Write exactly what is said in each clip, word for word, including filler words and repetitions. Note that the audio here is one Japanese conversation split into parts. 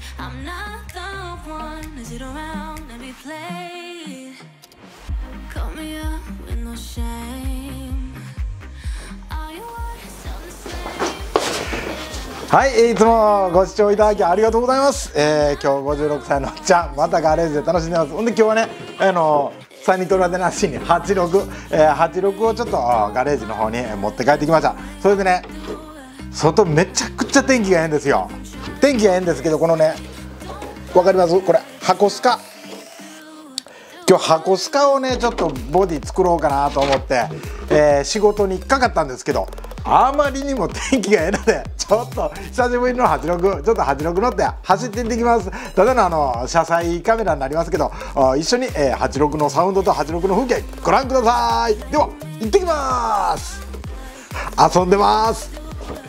I'm not the one to sit around and be played. Call me up with no shame. All you want is all the same. はい、いつもご視聴いただきありがとうございます。えー、今日ごじゅうろくさいのおっちゃん、またガレージで楽しんでます。ほんで今日はね、あのサニトラでなしにはちじゅうろく、えー、はちじゅうろくをちょっとガレージの方に持って帰ってきました。それでね、外めちゃくちゃ天気がいいんですよ。天気がいいんですけど、このね、わかります？これ箱スカ。今日箱スカをねちょっとボディ作ろうかなと思って、えー、仕事にかかったんですけど、あまりにも天気がええのでちょっと久しぶりのはちじゅうろく、ちょっとはちじゅうろく乗って走っていってきます。ただのあの車載カメラになりますけど、一緒に、えー、はちじゅうろくのサウンドとはちじゅうろくの風景ご覧ください。では行ってきます。遊んでます。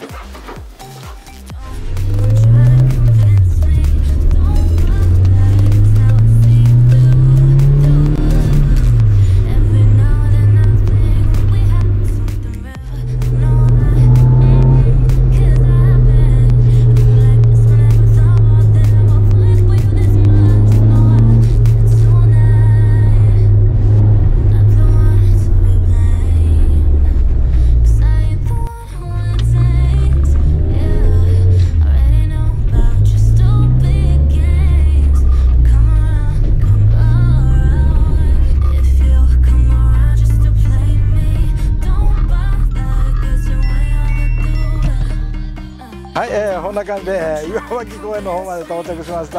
はい、えー、こんな感じで、えー、岩脇公園の方まで到着しました。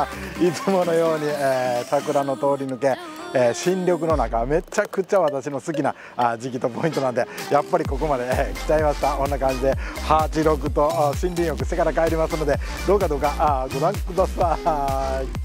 いつものように、えー、桜の通り抜け、えー、新緑の中、めちゃくちゃ私の好きなあ時期とポイントなんで、やっぱりここまで、えー、来ちゃいました。こんな感じではちじゅうろくと森林浴してから帰りますので、どうかどうかあご覧ください。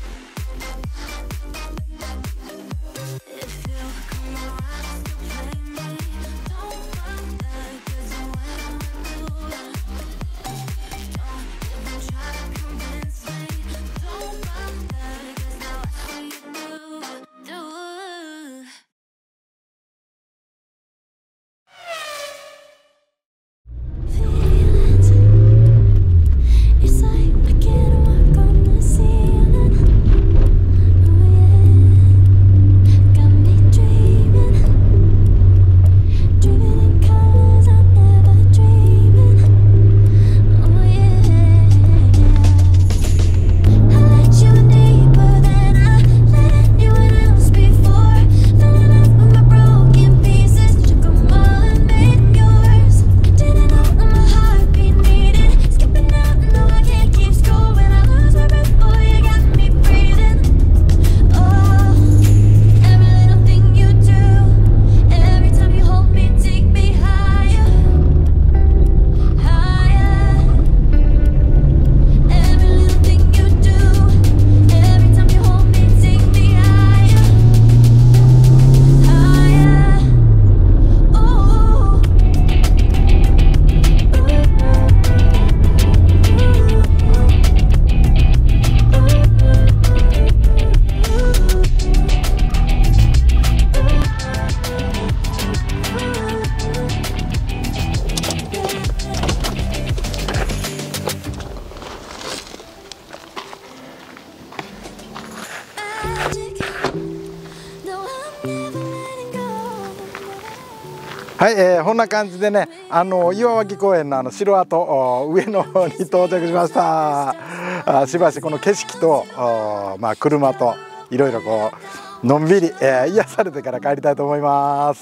はい、えー、こんな感じでね、あの岩脇公園のあの城跡上の方に到着しました。あしばしこの景色とまあ車といろいろこうのんびり、えー、癒されてから帰りたいと思います。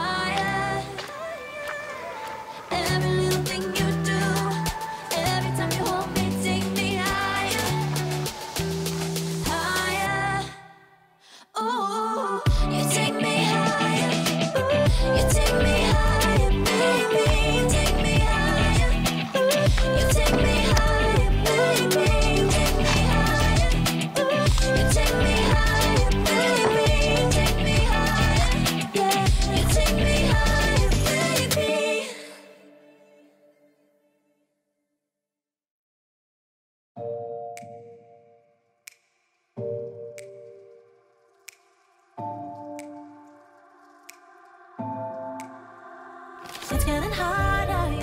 Every little thing you do, every time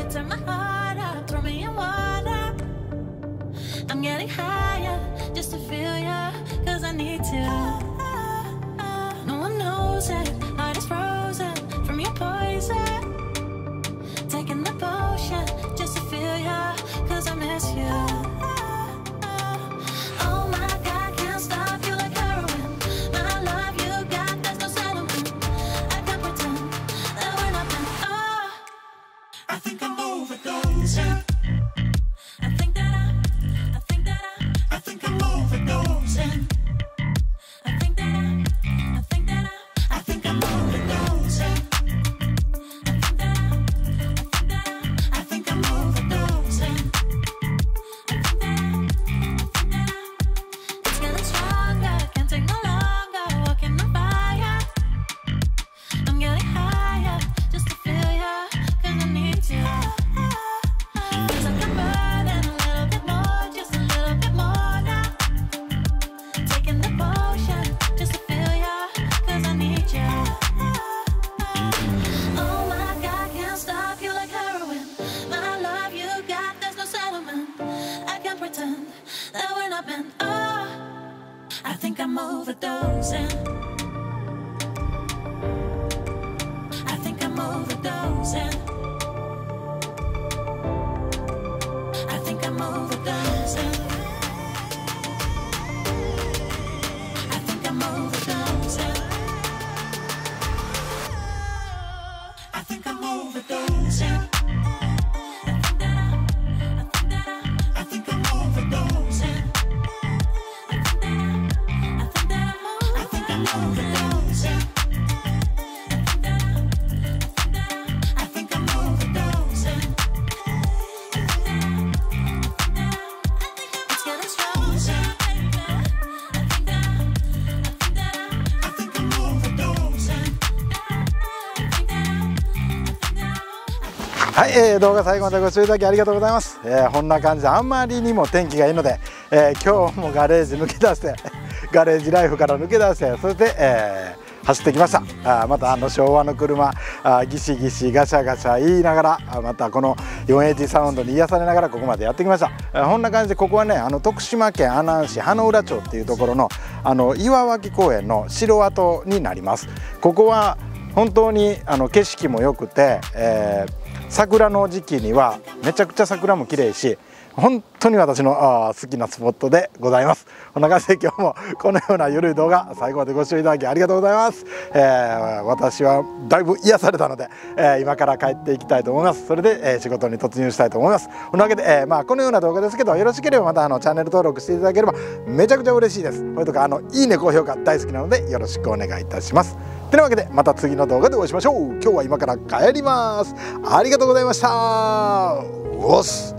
turn my heart up, throw me in water. I'm getting higher just to feel ya, cause I need to. No one knows it, heart is frozen from your poison. Taking the potion just to feel ya, cause I miss you. Oh my God, can't stop you like heroin. My love you got, there's no settlement. I can't pretend that we're not meant. Oh, I think I'm overdosing. I think that I, I think that I, I think I'm overdosing. I think that I, I think that I, I think I'm overdosing. I think that I, I think I'm overdosing. I think that I, I think that I, it's getting stronger, can't take no longer, walking on fire. I'm getting higher just to feel ya, cause I need to. Feels like I'm burning a little bit more, just a little bit more now. Taking the potion just to feel ya, cause I need ya. Oh my God, can't stop you like heroin. My love you got, there's no settlement. I can't pretend that we're not meant. Oh, I think I'm overdosing. I think I'm overdosing. I think I'm overdosing. I think I'm overdosing. I think I'm overdosing. I think that I, I think that I, I think I'm overdosing. I think that I, I think that I'm, I think I'm overdosing. I think that I, I think that I, I think I'm overdosing. I think that I, I think that I, it's getting stronger. I think that I, I think that I, I think I'm overdosing. はい、えー、動画最後までご視聴いただきありがとうございます。えー、こんな感じであんまりにも天気がいいので、えー、今日もガレージ抜け出してガレージライフから抜け出してそして、えー、走ってきました。あまたあの昭和の車あギシギシガシャガシャ言いながらあまたこの よんエイティー サウンドに癒されながらここまでやってきました。あこんな感じでここはねあの徳島県阿南市羽浦町っていうところのあの岩脇公園の城跡になります。ここは本当にあの景色も良くて、えー桜の時期にはめちゃくちゃ桜も綺麗し本当に私のあ好きなスポットでございます。こんな感じで今日もこのようなゆるい動画最後までご視聴いただきありがとうございます。えー、私はだいぶ癒されたので、えー、今から帰っていきたいと思います。それで、えー、仕事に突入したいと思います。このわけで、えーまあ、このような動画ですけどよろしければまたあのチャンネル登録していただければめちゃくちゃ嬉しいです。これとかあのいいね高評価大好きなのでよろしくお願いいたします。てなわけでまた次の動画でお会いしましょう。今日は今から帰ります。ありがとうございました。おっす。